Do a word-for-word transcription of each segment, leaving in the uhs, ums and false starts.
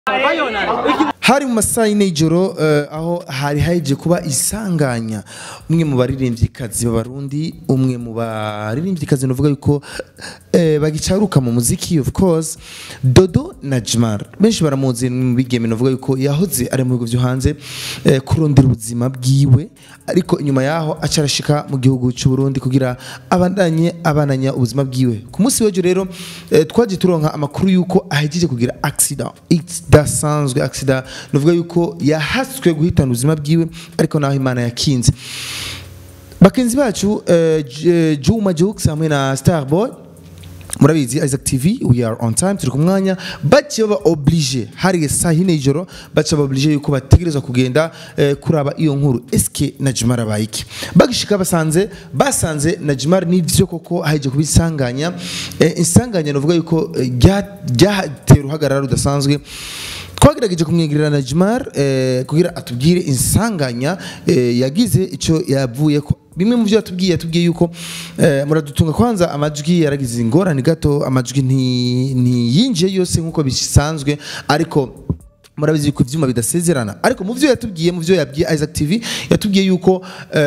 hari mu masaha y'ijoro uh, aho hari haje kuba isanganya umwe mu baririmvyikazi b'abarundi umwe mu baririmvyikazi novuga yuko uh, bagicaruka mu muziki of course Dodo Najmar benshi baramuzi mu bigeme novuga yuko yahoze ari mu bigo byo hanze uh, kurondera ubuzima bwiwe ariko inyuma yaho acarashika mu gihugu cy'u Burundi kugira abandanye abananya ubuzima bwiwe ku munsi w'ejo rero uh, twaje turonka amakuru yuko ahejeje kugira accident idasanzwe accident nuvuga yuko yahaswe guhitana ubuzima bwiwe ariko naho Imana yakinze bakenzi bacu uh, Juma Jux hamwe na Starboy murabizi Isaac T V we are on time turi kumwanya bace baba obligé hari saa hine ijoro bace baba obligé yuko bategerezwa kugenda uh, kuraba iyo nkuru eske Najmar abayiki bagishika basanze basanze Najmar nivyo koko haje kubisanganya uh, insanganya novuga yuko ryatera uhagarara rudasanzwe twagerageje kumwegerera Najmar eh, kugira atubwire insanganya eh, yagize ico yavuye ko bimwe mu byo yatubwiye yatubwiye yuko eh, muradutunga kwanza amajwi yaragize ingorane gato amajwi nti ntiyinjiye yose nkuko bisanzwe ariko murabizi ko ivyuma bidasezerana ariko mu byo yatubwiye mu byo yabwiye Isaac T V yatubwiye yuko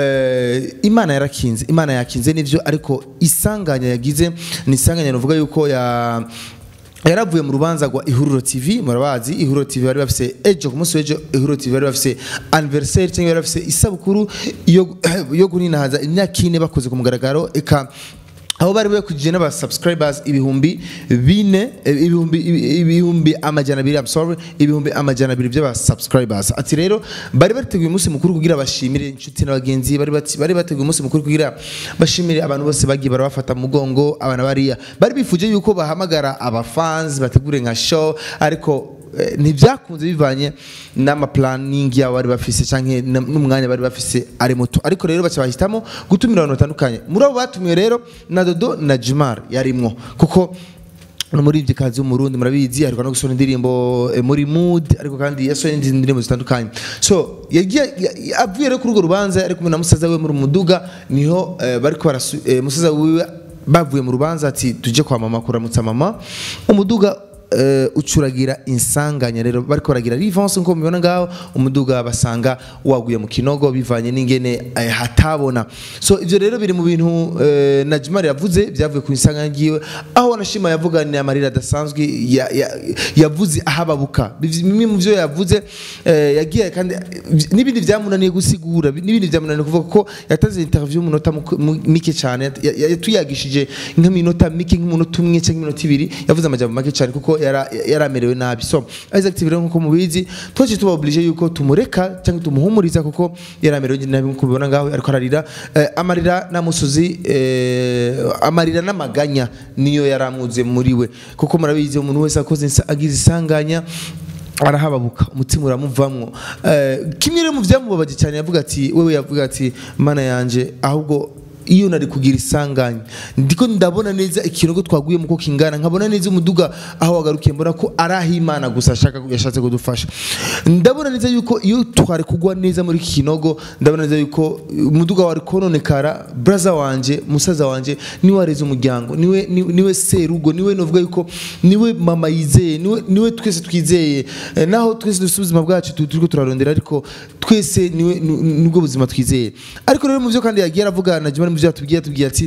eh, Imana yarakinze Imana yakinze nivyo ariko isanganya yagize ni isanganya novuga yuko ya yaravuye mu rubanza rwa Ihuriro T V murabazi Ihuriro T V bari bafise ejo ku munsi w'ejo Ihuriro T V bari bafise anniversaire cyangwa bari bafise isabukuru yo yo kuninahaza imyaka ine bakoze ku mugaragaro eka aho bari bakujije n'aba subscribers ibihumbi bine ibihumbi ibihumbi amajana abiri I'm sorry ibihumbi amajana abiri by'aba subscribers ati rero bari bateguye umunsi mukuru kugira bashimire inshuti n'abagenzi bari bati bari bateguye umunsi mukuru kugira bashimire abantu bose bagiye barabafata mugongo abana bariya bari bifuje yuko bahamagara aba fans bategure nka show ariko ntibyakunze bivanye n'ama planning yawe bari bafise canke n'umwanya bari bafise ari muto ariko rero bacha bahitamo gutumira abantu batandukanye muri abo batumiwe rero na Dodo Najmar yarimwo kuko no muri byikazi mu Burundi murabizi ariko no gusona indirimbo e, muri mood ariko kandi yasoye indirimbo zitandukanye so yagiye avuye rero kuri urwo rubanza ariko na musaza we muri muduga niho e, bariko e, musaza wiwe bavuye mu rubanza ati tuje kwa mama kuramutsa mama umuduga Uh, ucuragira insanganya rero bariko baragira rivance nko mubona ngaho umuduga basanga waguye mu kinogo bivanye n'ingene uh, hatabona so ivyo rero biri mu bintu uh, Najmar yavuze byavuye ku insanganya giwe aho nashima yavuga ni amarira dasanzwe ya, ya, yavuze ahababuka bimwe mu byo yavuze uh, yagiye kandi nibindi byamunaniye gusigura nibindi byamunaniye kuvuga ko yataze interview mu nota mike cyane yatuyagishije nk'iminota mike nk'umunota umwe cyangwa iminota ibiri yavuze amajambo make cyane kuko yara yaramerewe nabi so Isaac T V nko mubizi twaje tuba obligé yuko tumureka cyangwa tumuhumuriza kuko yaramerewe nabi nko bibona ngaho ariko ararira eh, amarira namusuzi eh, amarira namaganya niyo yaramuze muri we kuko murabizi umuntu wese akoze agize isanganya arahababuka umutima uramuvamwo eh, kimwe rero mu byamubabaje cyane yavuga ati wewe yavuga ati mana yanje ahubwo iyo nari kugira isanganya ndiko ndabona neza ikinogo twaguye muko kingana nkabona neza umuduga aho wagarukiye mbona ko arahi Imana gusa ashaka yashatse kudufasha ndabona neza yuko iyo twari kugwa neza muri kinogo ndabona neza yuko umuduga wari kononekara brother wanje musaza wanje niwe wareze umuryango niwe niwe serugo niwe novuga yuko niwe mama yizeye niwe niwe twese twizeye naho twese dusubizima bwacu turiko turarondera ariko twese niwe nubwo buzima twizeye ariko rero mu byo kandi yagiye aravuga Najmar muvyo atubwiye atubwiye ati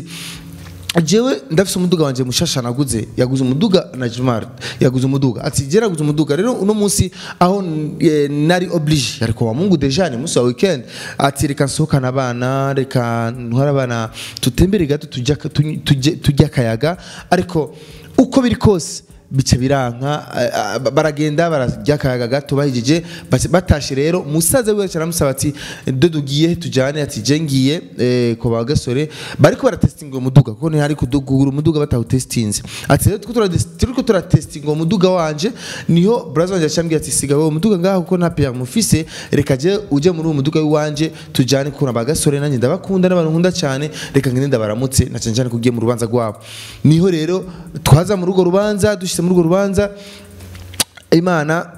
jewe ndafise umuduga wanje mushasha naguze yaguze umuduga Najmar yaguze umuduga ati je naguze umuduga rero uno munsi aho e, nari obligé ariko wa Mungu deja ni musi wa weekend ati reka nsohokana abana reka ntwara abana tutembere gato tujya tujya kayaga ariko uko biri kose bice biranka baragenda barajya kayaga gato bahijije batashe rero musaza we cyaramusaba ati Dodo giye tujane ati je ngiye eh, ko bagasore bariko baratestinga umuduga kuko ni hari kudugura umuduga batawutestinze ati rero turiko turatestinga umuduga wanje niho brother wanje cyambwiye ati siga we umuduga ngaho kuko nta père mufise reka je uje muri umuduga wanje tujane kuna bagasore nanye ndabakunda n'abantu nkunda cyane reka ngende ndabaramutse nacanjane kugiye mu rubanza rwabo niho rero twaza mu rugo rubanza muri urwo rubanza Imana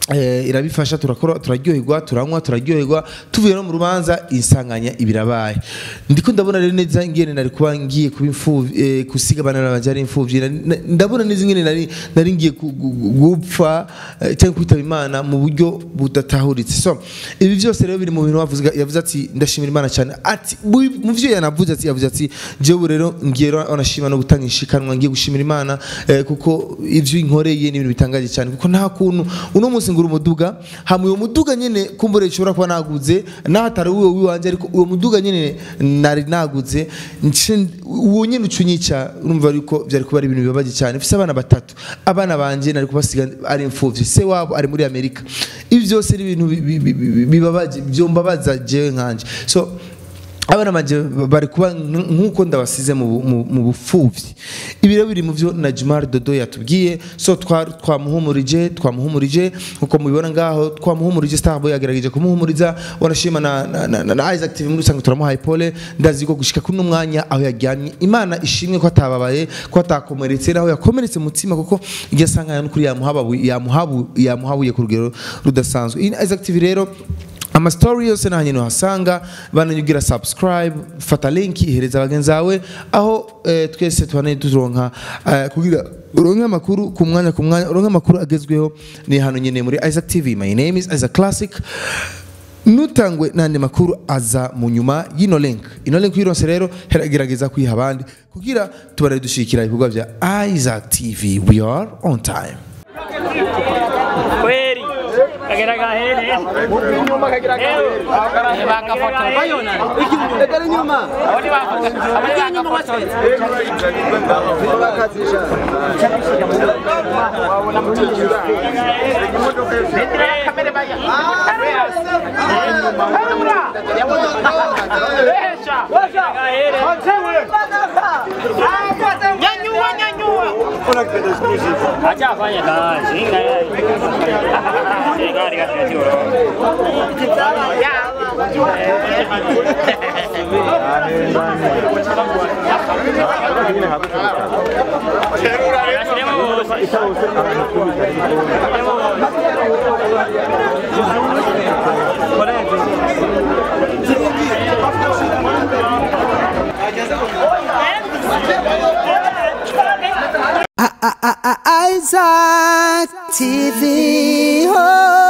eh, irabifasha turakora turaryoherwa turanywa turaryoherwa tuvuye no mu rubanza insanganya ibirabaye ndiko ndabona rero neza ingene nari kuba ngiye kuba imfuvyi eh, kusiga bana banje ari imfuvyi ndabona neza ingene nari nari ngiye gupfa eh, cyangwa kwitaba Imana mu buryo budatahuritse so ibi byose rero biri mu bintu wavuze yavuze ati ndashimira Imana cyane ati mu vyo yanavuze ati yavuze ati jewe rero ngiye onashima no gutanga inshikanwa ngiye gushimira Imana eh, kuko ivyo inkoreye n'ibintu bitangaje cyane kuko nta kuntu uno munsi ngura umuduga hamwe uwo muduga nyene kumbure ishobora kuba naguze nahatari uwo wiwanje ariko uwo muduga nyene nari naguze uwo nyene ucunyica urumva ariko byari kuba ari ibintu bibabaje cyane mfise abana batatu abana banje nari kubasiga ari imfuvyi se wabo ari muri Amerika ibi byose ari ibintu bibabaje byombabaza jewe nkanje so abana banje bari kuba nkuko ndabasize mu bufuvyi ibiro biri mu byo Najmar Dodo yatubwiye so twamuhumurije twamuhumurije uko mubibona ngaho twamuhumurije Starboy yagerageje kumuhumuriza wanashima na na Isaac T V muri sango turamuhaye pole ndazi ko gushika kuno mwanya aho yajyanye Imana ishimwe ko atababaye ko atakomeretse naho yakomeretse mutima kuko igasanga kuri yamuhabu yamuhabu yamuhabuye ku rugero rudasanzwe Isaac T V rero ama story yose nanye no hasanga bananyugira subscribe fata link ihereza bagenzawe aho eh, twese twane turonka eh, kugira uronka makuru ku mwanya ku mwanya uronka makuru agezweho ni hano nyene muri Isaac T V. My name is Isaac Classic nutangwe nande makuru aza mu nyuma yino link ino link yironse rero heragerageza kwiha abandi kugira tubare dushikira ibikorwa bya Isaac T V. We are on time. Kagera gahere nyuma kagera gahere baka foto bayona kagera nyuma abandi baka abandi baka foto bakazisha wabona mutijira metra kamera baya resha gahere nyanyua nyanyua kuna kipenda exclusive acha fanya kazi Gari gari gari oro. Isaac T V. Oh.